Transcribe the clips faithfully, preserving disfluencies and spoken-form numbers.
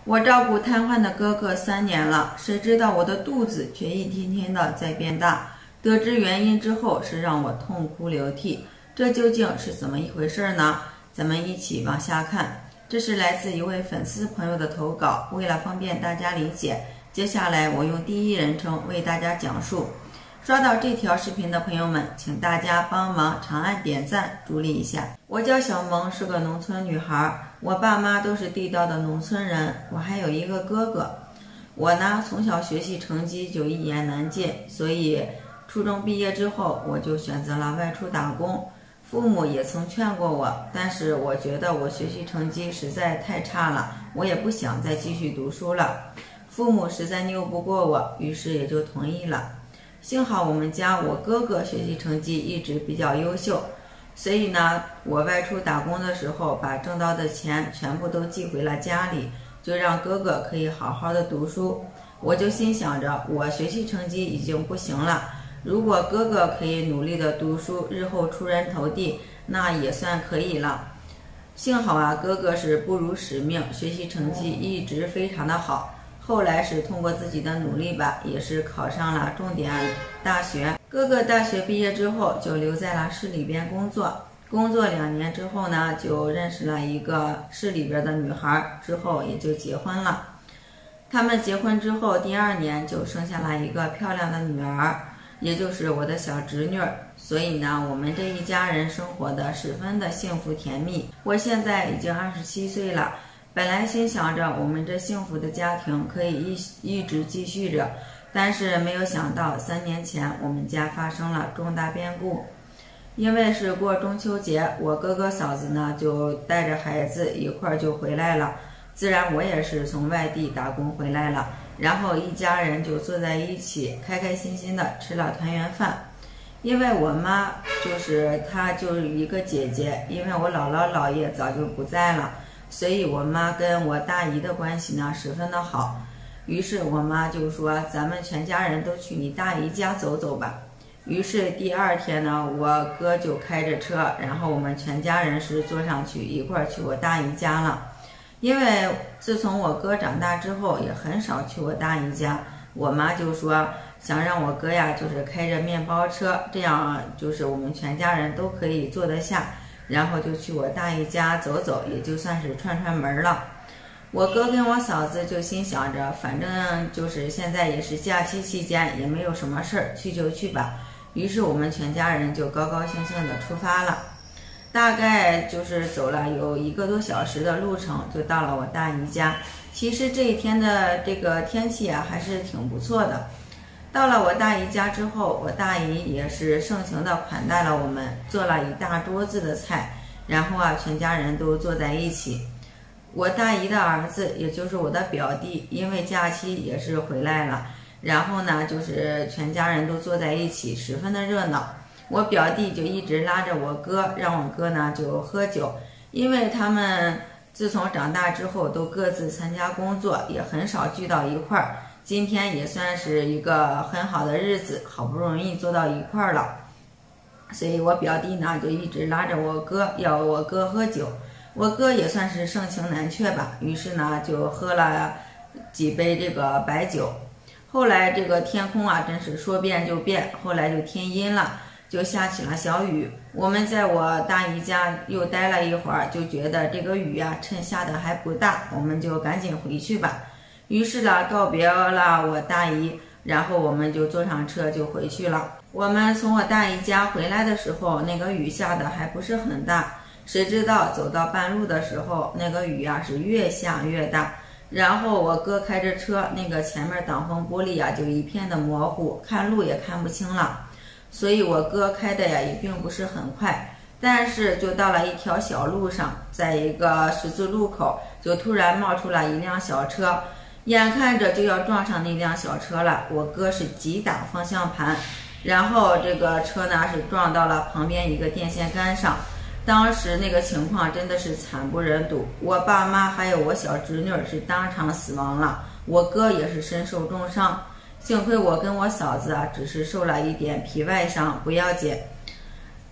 我照顾瘫痪的哥哥三年了，谁知道我的肚子却一天天的在变大。得知原因之后，是让我痛哭流涕。这究竟是怎么一回事呢？咱们一起往下看。这是来自一位粉丝朋友的投稿，为了方便大家理解，接下来我用第一人称为大家讲述。刷到这条视频的朋友们，请大家帮忙长按点赞助力一下。我叫小萌，是个农村女孩，我爸妈都是地道的农村人，我还有一个哥哥。我呢，从小学习成绩就一言难尽，所以初中毕业之后，我就选择了外出打工。父母也曾劝过我，但是我觉得我学习成绩实在太差了，我也不想再继续读书了。父母实在拗不过我，于是也就同意了。幸好我们家我哥哥学习成绩一直比较优秀，所以呢，我外出打工的时候，把挣到的钱全部都寄回了家里，就让哥哥可以好好的读书。我就心想着，我学习成绩已经不行了，如果哥哥可以努力的读书，日后出人头地，那也算可以了。幸好啊，哥哥是不辱使命，学习成绩一直非常的好。后来是通过自己的努力吧，也是考上了重点大学。哥哥大学毕业之后就留在了市里边工作，工作两年之后呢，就认识了一个市里边的女孩，之后也就结婚了。他们结婚之后第二年就生下了一个漂亮的女儿，也就是我的小侄女儿。所以呢，我们这一家人生活的十分的幸福甜蜜。我现在已经二十七岁了，本来心想着我们这幸福的家庭可以一一直继续着，但是没有想到三年前我们家发生了重大变故。因为是过中秋节，我哥哥嫂子呢就带着孩子一块儿就回来了，自然我也是从外地打工回来了，然后一家人就坐在一起，开开心心的吃了团圆饭。因为我妈就是她就是一个姐姐，因为我姥姥姥爷早就不在了，所以我妈跟我大姨的关系呢十分的好。于是我妈就说，咱们全家人都去你大姨家走走吧。于是第二天呢，我哥就开着车，然后我们全家人是坐上去一块儿去我大姨家了。因为自从我哥长大之后，也很少去我大姨家，我妈就说想让我哥呀就是开着面包车，这样就是我们全家人都可以坐得下，然后就去我大姨家走走，也就算是串串门了。我哥跟我嫂子就心想着，反正就是现在也是假期期间，也没有什么事儿，去就去吧。于是我们全家人就高高兴兴的出发了。大概就是走了有一个多小时的路程，就到了我大姨家。其实这一天的这个天气啊，还是挺不错的。到了我大姨家之后，我大姨也是盛情的款待了我们，做了一大桌子的菜，然后啊，全家人都坐在一起。我大姨的儿子，也就是我的表弟，因为假期也是回来了，然后呢，就是全家人都坐在一起，十分的热闹。我表弟就一直拉着我哥，让我哥呢就喝酒，因为他们自从长大之后都各自参加工作，也很少聚到一块儿。今天也算是一个很好的日子，好不容易坐到一块儿了，所以我表弟呢就一直拉着我哥，要我哥喝酒。我哥也算是盛情难却吧，于是呢就喝了几杯这个白酒。后来这个天空啊，真是说变就变，后来就天阴了，就下起了小雨。我们在我大姨家又待了一会儿，就觉得这个雨啊趁下的还不大，我们就赶紧回去吧。于是呢，告别了我大姨，然后我们就坐上车就回去了。我们从我大姨家回来的时候，那个雨下的还不是很大，谁知道走到半路的时候，那个雨啊是越下越大。然后我哥开着车，那个前面挡风玻璃啊就一片的模糊，看路也看不清了。所以我哥开的呀也并不是很快，但是就到了一条小路上，在一个十字路口，就突然冒出了一辆小车，眼看着就要撞上那辆小车了。我哥是急打方向盘，然后这个车呢是撞到了旁边一个电线杆上。当时那个情况真的是惨不忍睹，我爸妈还有我小侄女是当场死亡了，我哥也是身受重伤。幸亏我跟我嫂子啊只是受了一点皮外伤，不要紧。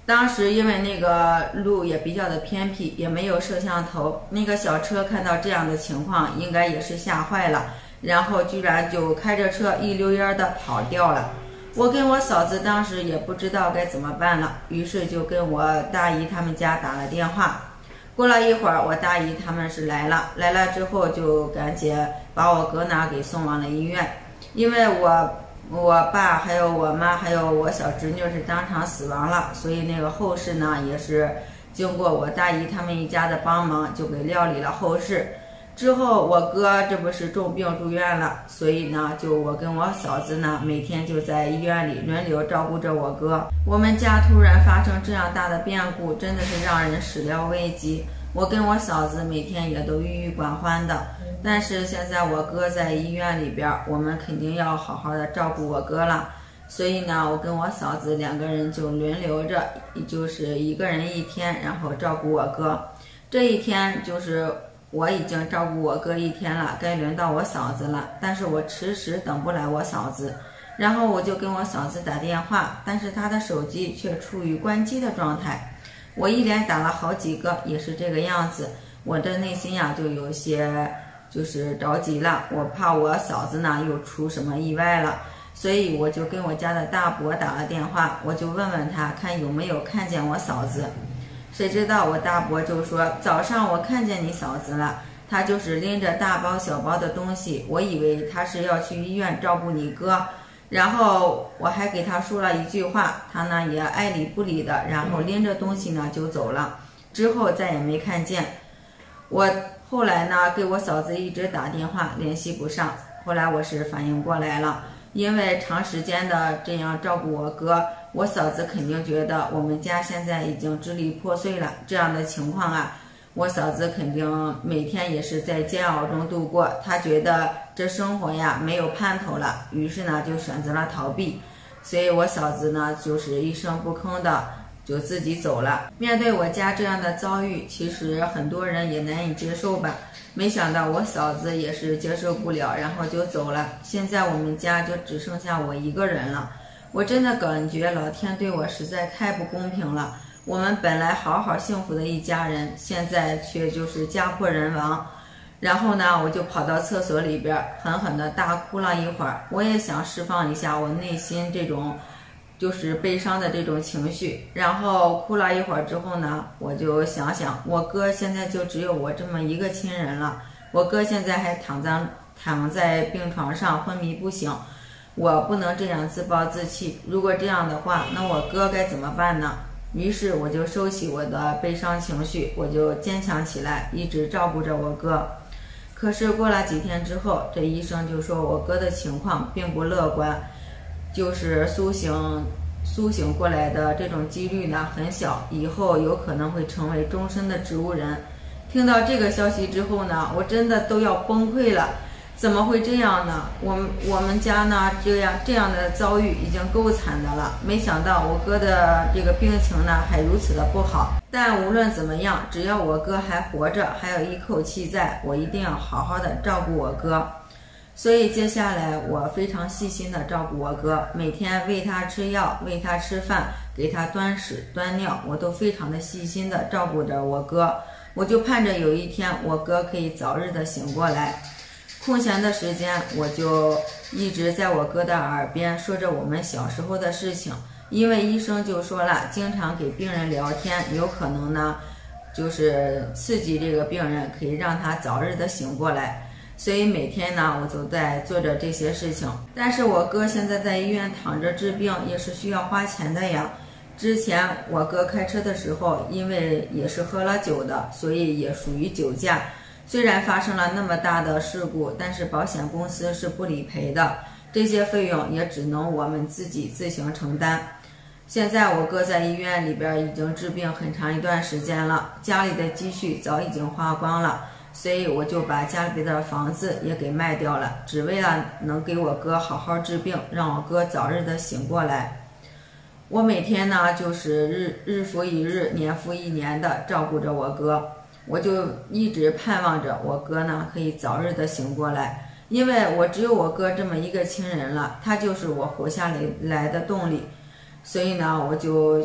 当时因为那个路也比较的偏僻，也没有摄像头，那个小车看到这样的情况，应该也是吓坏了，然后居然就开着车一溜烟的跑掉了。我跟我嫂子当时也不知道该怎么办了，于是就跟我大姨他们家打了电话。过了一会儿，我大姨他们是来了，来了之后就赶紧把我哥呢给送往了医院，因为我我爸还有我妈还有我小侄女是当场死亡了，所以那个后事呢也是经过我大姨他们一家的帮忙，就给料理了后事。之后我哥这不是重病住院了，所以呢就我跟我嫂子呢每天就在医院里轮流照顾着我哥。我们家突然发生这样大的变故，真的是让人始料未及。我跟我嫂子每天也都郁郁寡欢的，但是现在我哥在医院里边，我们肯定要好好的照顾我哥了。所以呢，我跟我嫂子两个人就轮流着，就是一个人一天，然后照顾我哥。这一天就是我已经照顾我哥一天了，该轮到我嫂子了，但是我迟迟等不来我嫂子，然后我就跟我嫂子打电话，但是她的手机却处于关机的状态。我一连打了好几个，也是这个样子，我的内心呀就有些就是着急了，我怕我嫂子呢又出什么意外了，所以我就跟我家的大伯打了电话，我就问问他看有没有看见我嫂子。谁知道我大伯就说早上我看见你嫂子了，她就是拎着大包小包的东西，我以为她是要去医院照顾你哥，然后我还给他说了一句话，他呢也爱理不理的，然后拎着东西呢就走了，之后再也没看见。我后来呢给我嫂子一直打电话联系不上，后来我是反应过来了，因为长时间的这样照顾我哥，我嫂子肯定觉得我们家现在已经支离破碎了，这样的情况啊，我嫂子肯定每天也是在煎熬中度过，她觉得这生活呀没有盼头了，于是呢就选择了逃避，所以我嫂子呢就是一声不吭的就自己走了。面对我家这样的遭遇，其实很多人也难以接受吧，没想到我嫂子也是接受不了，然后就走了。现在我们家就只剩下我一个人了，我真的感觉老天对我实在太不公平了。我们本来好好幸福的一家人，现在却就是家破人亡。然后呢，我就跑到厕所里边狠狠地大哭了一会儿，我也想释放一下我内心这种就是悲伤的这种情绪。然后哭了一会儿之后呢，我就想想我哥现在就只有我这么一个亲人了，我哥现在还躺在躺在病床上昏迷不醒，我不能这样自暴自弃，如果这样的话，那我哥该怎么办呢？于是我就收起我的悲伤情绪，我就坚强起来，一直照顾着我哥。可是过了几天之后，这医生就说我哥的情况并不乐观，就是苏醒苏醒过来的这种几率呢很小，以后有可能会成为终身的植物人。听到这个消息之后呢，我真的都要崩溃了。怎么会这样呢？我们我们家呢，这样这样的遭遇已经够惨的了，没想到我哥的这个病情呢还如此的不好。但无论怎么样，只要我哥还活着，还有一口气在，我一定要好好的照顾我哥。所以接下来我非常细心的照顾我哥，每天喂他吃药，喂他吃饭，给他端屎端尿，我都非常的细心的照顾着我哥。我就盼着有一天我哥可以早日的醒过来。空闲的时间，我就一直在我哥的耳边说着我们小时候的事情，因为医生就说了，经常给病人聊天，有可能呢，就是刺激这个病人，可以让他早日的醒过来。所以每天呢，我都在做着这些事情。但是我哥现在在医院躺着治病，也是需要花钱的呀。之前我哥开车的时候，因为也是喝了酒的，所以也属于酒驾。虽然发生了那么大的事故，但是保险公司是不理赔的，这些费用也只能我们自己自行承担。现在我哥在医院里边已经治病很长一段时间了，家里的积蓄早已经花光了，所以我就把家里的房子也给卖掉了，只为了能给我哥好好治病，让我哥早日的醒过来。我每天呢就是日日复一日，年复一年的照顾着我哥。我就一直盼望着我哥呢可以早日的醒过来，因为我只有我哥这么一个亲人了，他就是我活下来来的动力。所以呢，我就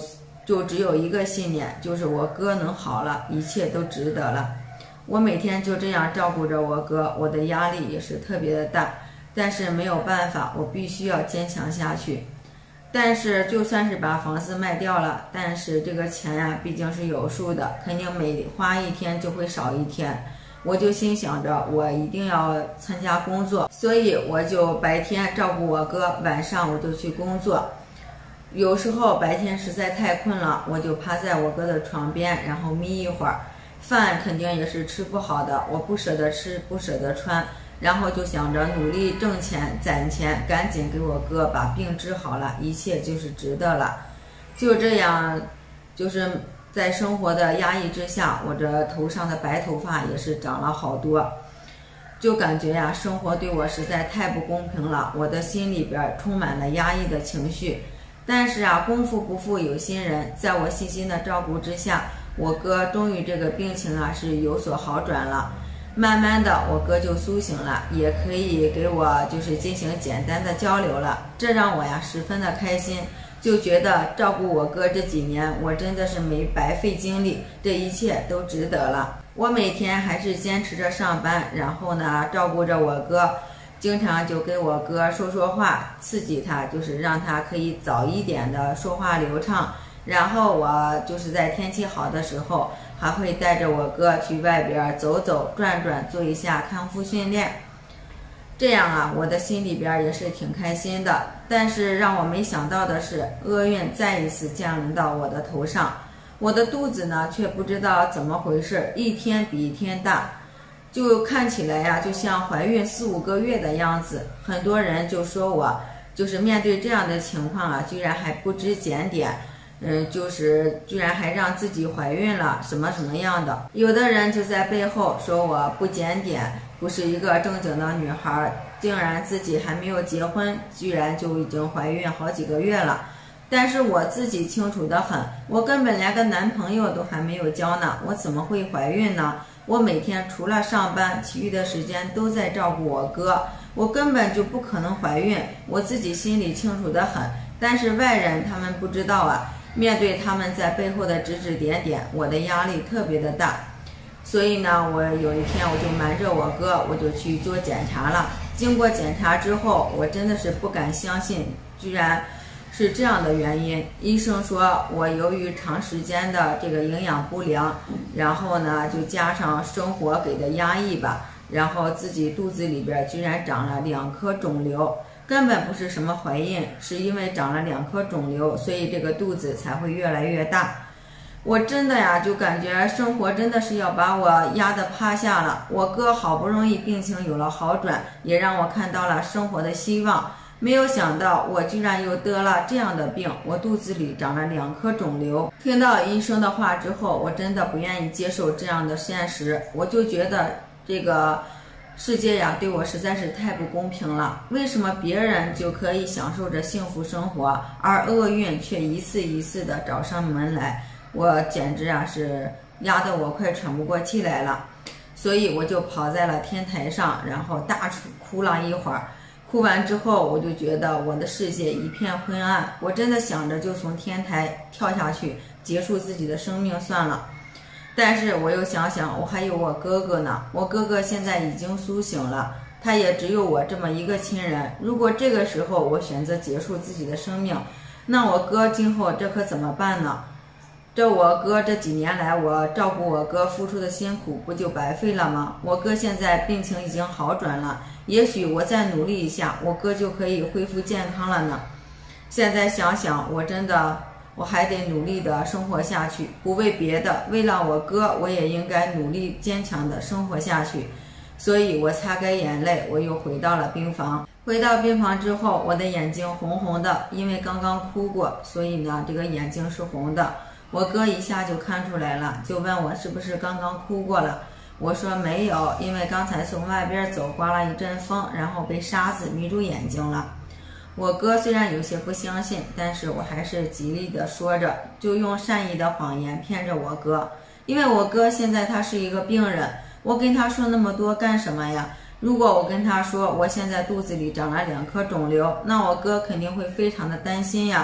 就只有一个信念，就是我哥能好了，一切都值得了。我每天就这样照顾着我哥，我的压力也是特别的大，但是没有办法，我必须要坚强下去。但是就算是把房子卖掉了，但是这个钱呀、啊，毕竟是有数的，肯定每花一天就会少一天。我就心想着我一定要参加工作，所以我就白天照顾我哥，晚上我就去工作。有时候白天实在太困了，我就趴在我哥的床边，然后眯一会儿。饭肯定也是吃不好的，我不舍得吃，不舍得穿，然后就想着努力挣钱攒钱，赶紧给我哥把病治好了，一切就是值得了。就这样，就是在生活的压抑之下，我这头上的白头发也是长了好多，就感觉呀，生活对我实在太不公平了，我的心里边充满了压抑的情绪。但是啊，功夫不负有心人，在我细心的照顾之下，我哥终于这个病情啊是有所好转了。慢慢的我哥就苏醒了，也可以给我就是进行简单的交流了，这让我呀十分的开心，就觉得照顾我哥这几年我真的是没白费精力，这一切都值得了。我每天还是坚持着上班，然后呢照顾着我哥，经常就给我哥说说话，刺激他，就是让他可以早一点的说话流畅。然后我就是在天气好的时候，还会带着我哥去外边走走转转，做一下康复训练。这样啊，我的心里边也是挺开心的。但是让我没想到的是，厄运再一次降临到我的头上。我的肚子呢，却不知道怎么回事，一天比一天大，就看起来呀、啊，就像怀孕四五个月的样子。很多人就说我就是面对这样的情况啊，居然还不知检点。嗯，就是居然还让自己怀孕了，什么什么样的？有的人就在背后说我不检点，不是一个正经的女孩，竟然自己还没有结婚，居然就已经怀孕好几个月了。但是我自己清楚得很，我根本连个男朋友都还没有交呢，我怎么会怀孕呢？我每天除了上班，其余的时间都在照顾我哥，我根本就不可能怀孕，我自己心里清楚得很。但是外人他们不知道啊。面对他们在背后的指指点点，我的压力特别的大。所以呢，我有一天我就瞒着我哥，我就去做检查了。经过检查之后，我真的是不敢相信，居然是这样的原因。医生说我由于长时间的这个营养不良，然后呢就加上生活给的压抑吧，然后自己肚子里边居然长了两颗肿瘤。根本不是什么怀孕，是因为长了两颗肿瘤，所以这个肚子才会越来越大。我真的呀，就感觉生活真的是要把我压得趴下了。我哥好不容易病情有了好转，也让我看到了生活的希望。没有想到我居然又得了这样的病，我肚子里长了两颗肿瘤。听到医生的话之后，我真的不愿意接受这样的现实，我就觉得这个世界呀，对我实在是太不公平了。为什么别人就可以享受着幸福生活，而厄运却一次一次的找上门来？我简直啊是压得我快喘不过气来了。所以我就跑在了天台上，然后大哭了一会儿。哭完之后，我就觉得我的世界一片昏暗，我真的想着就从天台跳下去，结束自己的生命算了。但是我又想想，我还有我哥哥呢，我哥哥现在已经苏醒了，他也只有我这么一个亲人。如果这个时候我选择结束自己的生命，那我哥今后这可怎么办呢？这我哥这几年来我照顾我哥付出的辛苦不就白费了吗？我哥现在病情已经好转了，也许我再努力一下，我哥就可以恢复健康了呢。现在想想，我真的我还得努力的生活下去，不为别的，为了我哥，我也应该努力坚强的生活下去。所以我擦干眼泪，我又回到了病房。回到病房之后，我的眼睛红红的，因为刚刚哭过，所以呢这个眼睛是红的。我哥一下就看出来了，就问我是不是刚刚哭过了。我说没有，因为刚才从外边走，刮了一阵风，然后被沙子迷住眼睛了。我哥虽然有些不相信，但是我还是极力的说着，就用善意的谎言骗着我哥。因为我哥现在他是一个病人，我跟他说那么多干什么呀？如果我跟他说我现在肚子里长了两颗肿瘤，那我哥肯定会非常的担心呀。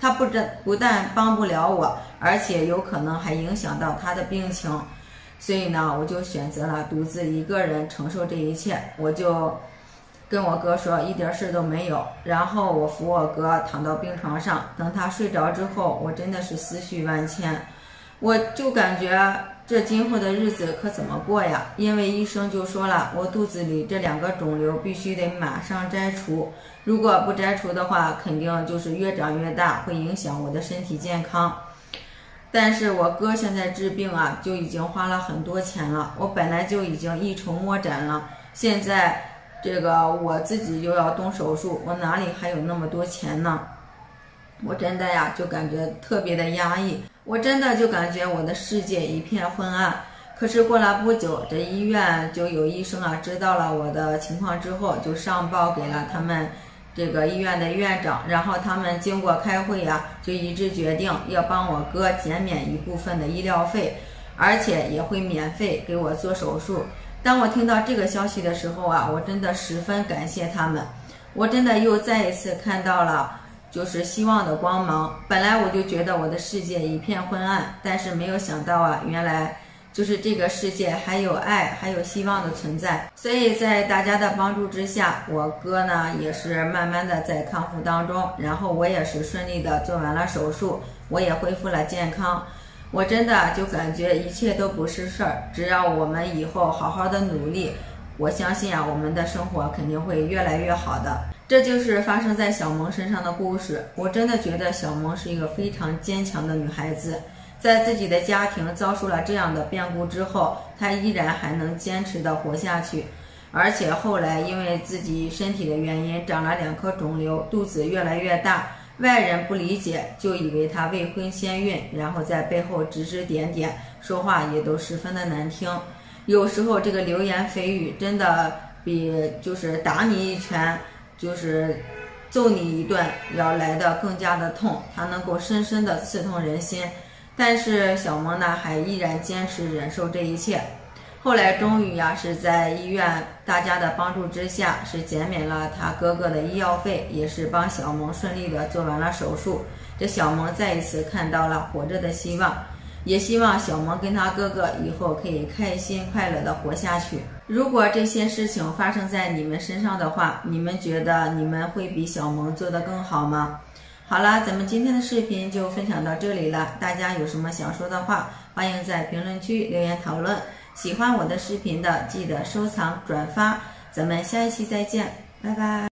他不但不但帮不了我，而且有可能还影响到他的病情。所以呢，我就选择了独自一个人承受这一切。我就跟我哥说一点事都没有，然后我扶我哥躺到病床上，等他睡着之后，我真的是思绪万千。我就感觉这今后的日子可怎么过呀？因为医生就说了，我肚子里这两个肿瘤必须得马上摘除，如果不摘除的话，肯定就是越长越大，会影响我的身体健康。但是我哥现在治病啊，就已经花了很多钱了，我本来就已经一筹莫展了，现在这个我自己又要动手术，我哪里还有那么多钱呢？我真的呀，就感觉特别的压抑，我真的就感觉我的世界一片昏暗。可是过了不久，这医院就有医生啊，知道了我的情况之后，就上报给了他们这个医院的院长，然后他们经过开会呀、啊，就一致决定要帮我哥减免一部分的医疗费，而且也会免费给我做手术。当我听到这个消息的时候啊，我真的十分感谢他们，我真的又再一次看到了就是希望的光芒。本来我就觉得我的世界一片昏暗，但是没有想到啊，原来就是这个世界还有爱，还有希望的存在。所以在大家的帮助之下，我哥呢也是慢慢的在康复当中，然后我也是顺利的做完了手术，我也恢复了健康。我真的就感觉一切都不是事儿，只要我们以后好好的努力，我相信啊，我们的生活肯定会越来越好的。这就是发生在小萌身上的故事。我真的觉得小萌是一个非常坚强的女孩子，在自己的家庭遭受了这样的变故之后，她依然还能坚持的活下去。而且后来因为自己身体的原因长了两颗肿瘤，肚子越来越大，外人不理解，就以为她未婚先孕，然后在背后指指点点，说话也都十分的难听。有时候这个流言蜚语真的比就是打你一拳，就是揍你一顿要来的更加的痛，它能够深深的刺痛人心。但是小萌呢，还依然坚持忍受这一切。后来终于呀、啊，是在医院大家的帮助之下，是减免了他哥哥的医药费，也是帮小萌顺利的做完了手术。这小萌再一次看到了活着的希望，也希望小萌跟他哥哥以后可以开心快乐的活下去。如果这些事情发生在你们身上的话，你们觉得你们会比小萌做得更好吗？好了，咱们今天的视频就分享到这里了，大家有什么想说的话，欢迎在评论区留言讨论。喜欢我的视频的记得收藏转发，咱们下一期再见，拜拜。